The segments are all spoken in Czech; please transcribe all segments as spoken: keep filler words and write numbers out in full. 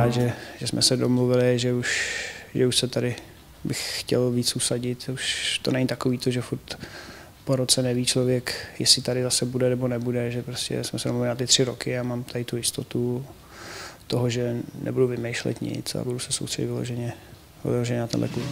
rád, že, že jsme se domluvili, že už, že už se tady bych chtěl víc usadit. Už to není takový to, že furt po roce neví člověk, jestli tady zase bude nebo nebude, že prostě jsme se domluvili na ty tři roky a mám tady tu jistotu toho, že nebudu vymýšlet nic a budu se soustředit vyloženě, vyloženě na tenhle klub.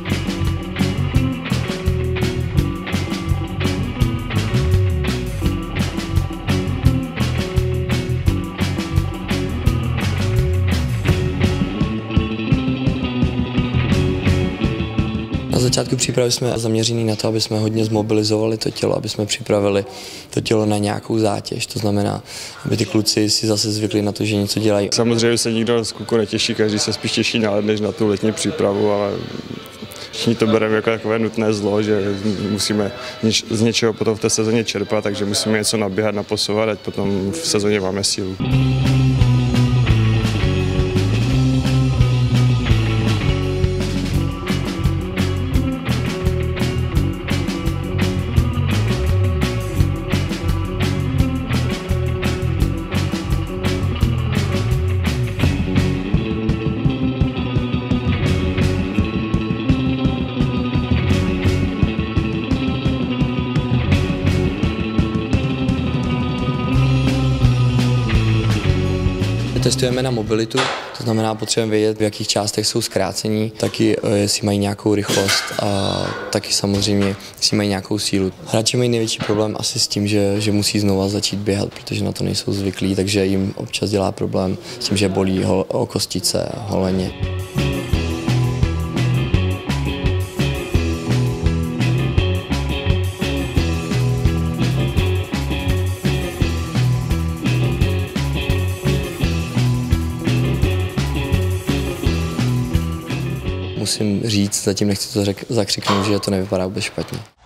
Na začátku přípravy jsme zaměření na to, aby jsme hodně zmobilizovali to tělo, aby jsme připravili to tělo na nějakou zátěž. To znamená, aby ty kluci si zase zvykli na to, že něco dělají. Samozřejmě se nikdo z kluku netěší, každý se spíš těší na led, než na tu letní přípravu, ale všichni to bereme jako takové nutné zlo, že musíme z něčeho potom v té sezóně čerpat, takže musíme něco naběhat, naposouvat, ať potom v sezóně máme sílu. Testujeme na mobilitu, to znamená, potřebujeme vědět, v jakých částech jsou zkrácení, taky jestli mají nějakou rychlost a taky samozřejmě, jestli mají nějakou sílu. Hráči mají největší problém asi s tím, že, že musí znova začít běhat, protože na to nejsou zvyklí, takže jim občas dělá problém s tím, že bolí hol, o kostice, holeně. Musím říct, zatím nechci to řek, zakřiknout, že to nevypadá vůbec špatně.